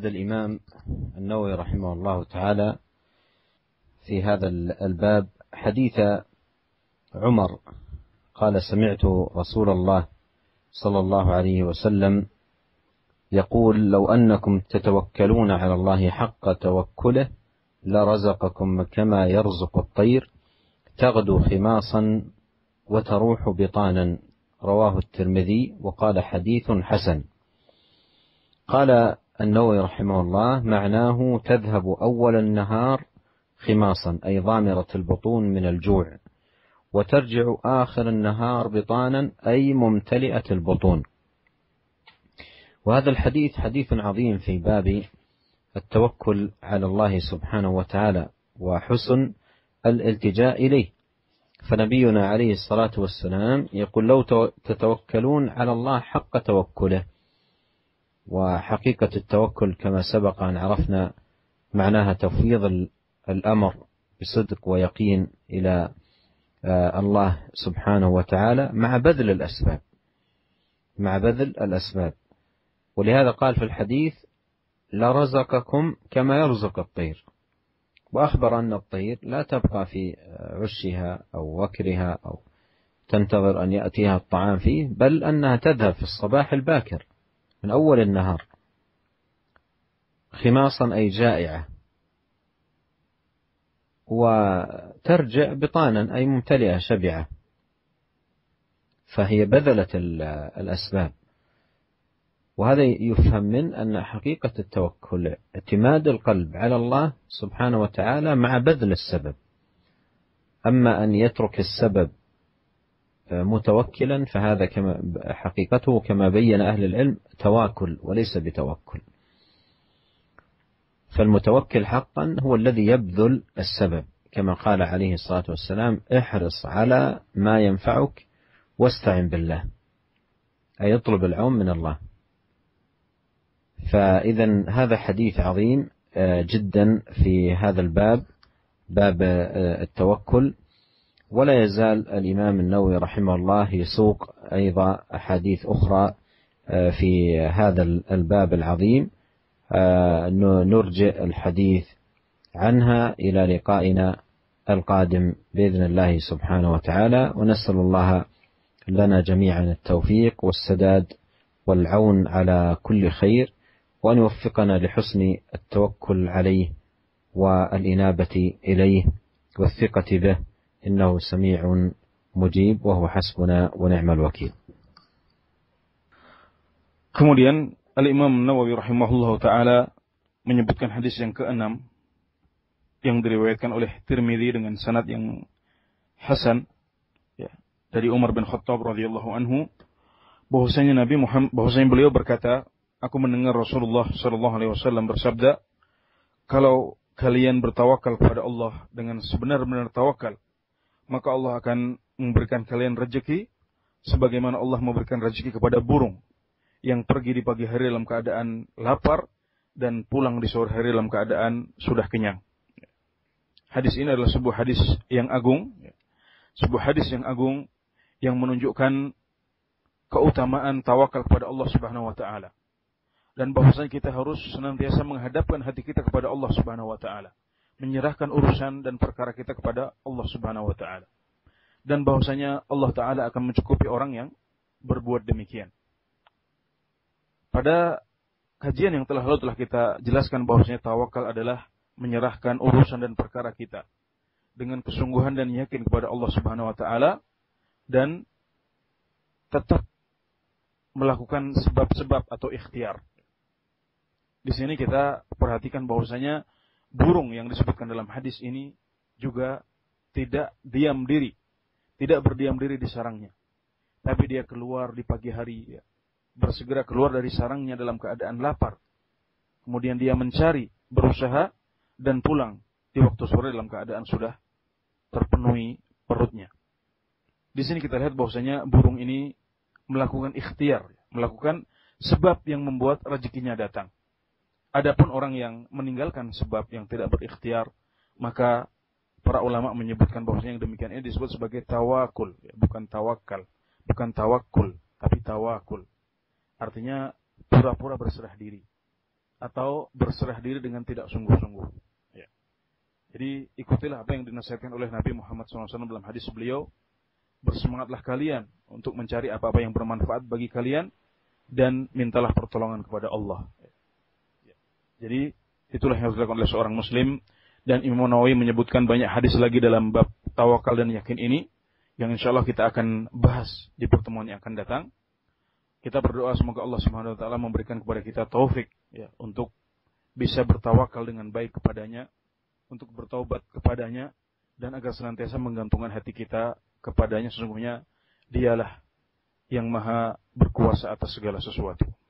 أورد الإمام النووي رحمه الله تعالى في هذا الباب حديث عمر قال: سمعت رسول الله صلى الله عليه وسلم يقول: لو أنكم تتوكلون على الله حق توكله لرزقكم كما يرزق الطير تغدو خماصا وتروح بطانا. رواه الترمذي وقال: حديث حسن. قال النووي رحمه الله: معناه تذهب أول النهار خماصا أي ضامرة البطون من الجوع، وترجع آخر النهار بطانا أي ممتلئة البطون. وهذا الحديث حديث عظيم في باب التوكل على الله سبحانه وتعالى وحسن الالتجاء إليه. فنبينا عليه الصلاة والسلام يقول: لو تتوكلون على الله حق توكله. وحقيقة التوكل كما سبق أن عرفنا معناها تفويض الأمر بصدق ويقين إلى الله سبحانه وتعالى مع بذل الأسباب. ولهذا قال في الحديث: لرزقكم كما يرزق الطير. وأخبر أن الطير لا تبقى في عشها أو وكرها أو تنتظر أن يأتيها الطعام فيه، بل أنها تذهب في الصباح الباكر من أول النهار خماصا أي جائعة، وترجع بطانا أي ممتلئة شبعة. فهي بذلت الأسباب. وهذا يفهم من أن حقيقة التوكل اعتماد القلب على الله سبحانه وتعالى مع بذل السبب. أما أن يترك السبب متوكلا فهذا حقيقته كما بين أهل العلم تواكل وليس بتوكل. فالمتوكل حقا هو الذي يبذل السبب، كما قال عليه الصلاة والسلام: احرص على ما ينفعك واستعن بالله، أي يطلب العون من الله. فإذا هذا حديث عظيم جدا في هذا الباب، باب التوكل. ولا يزال الإمام النووي رحمه الله يسوق أيضا أحاديث أخرى في هذا الباب العظيم، نرجع الحديث عنها إلى لقائنا القادم بإذن الله سبحانه وتعالى. ونسأل الله لنا جميعا التوفيق والسداد والعون على كل خير، وأن يوفقنا لحسن التوكل عليه والإنابة إليه والثقة به، إنه سميع مجيب وهو حسبنا ونعم الوكيل. Kemudian Al-Imam Nawawi rahimahullah ta'ala menyebutkan hadis yang ke-6 yang diriwayatkan oleh Tirmidzi dengan sanad yang hasan dari Umar bin Khattab radhiyallahu anhu, bahwasanya beliau berkata, aku mendengar Rasulullah sallallahu alaihi wasallam bersabda, kalau kalian bertawakal kepada Allah dengan sebenar-benar tawakal, maka Allah akan memberikan kalian rezeki sebagaimana Allah memberikan rezeki kepada burung yang pergi di pagi hari dalam keadaan lapar dan pulang di sore hari dalam keadaan sudah kenyang. Hadis ini adalah sebuah hadis yang agung, yang menunjukkan keutamaan tawakal kepada Allah Subhanahu wa taala. Dan bahwasanya kita harus senantiasa menghadapkan hati kita kepada Allah Subhanahu wa taala, menyerahkan urusan dan perkara kita kepada Allah Subhanahu wa taala. Dan bahwasanya Allah taala akan mencukupi orang yang berbuat demikian. Pada kajian yang lalu telah kita jelaskan bahwasanya tawakal adalah menyerahkan urusan dan perkara kita dengan kesungguhan dan yakin kepada Allah Subhanahu wa taala dan tetap melakukan sebab-sebab atau ikhtiar. Di sini kita perhatikan bahwasanya burung yang disebutkan dalam hadis ini juga tidak berdiam diri di sarangnya, tapi dia keluar di pagi hari, bersegera keluar dari sarangnya dalam keadaan lapar. Kemudian dia mencari, berusaha, dan pulang di waktu sore dalam keadaan sudah terpenuhi perutnya. Di sini kita lihat bahwasanya burung ini melakukan ikhtiar, melakukan sebab yang membuat rezekinya datang. Adapun orang yang meninggalkan sebab yang tidak berikhtiar, maka para ulama menyebutkan bahwasanya yang demikian ini disebut sebagai tawakul, bukan tawakal, bukan tawakul, tapi tawakul. Artinya pura-pura berserah diri atau berserah diri dengan tidak sungguh-sungguh. Ya. Jadi ikutilah apa yang dinasihatkan oleh Nabi Muhammad SAW dalam hadis beliau, bersemangatlah kalian untuk mencari apa-apa yang bermanfaat bagi kalian dan mintalah pertolongan kepada Allah. Ya. Jadi itulah yang harus dilakukan oleh seorang muslim, dan Imam Nawawi menyebutkan banyak hadis lagi dalam bab tawakal dan yakin ini yang insyaallah kita akan bahas di pertemuan yang akan datang. Kita berdoa semoga Allah Subhanahu wa taala memberikan kepada kita taufik ya untuk bisa bertawakal dengan baik kepadanya, untuk bertaubat kepadanya, dan agar senantiasa menggantungkan hati kita kepadanya. Sesungguhnya dialah yang maha berkuasa atas segala sesuatu.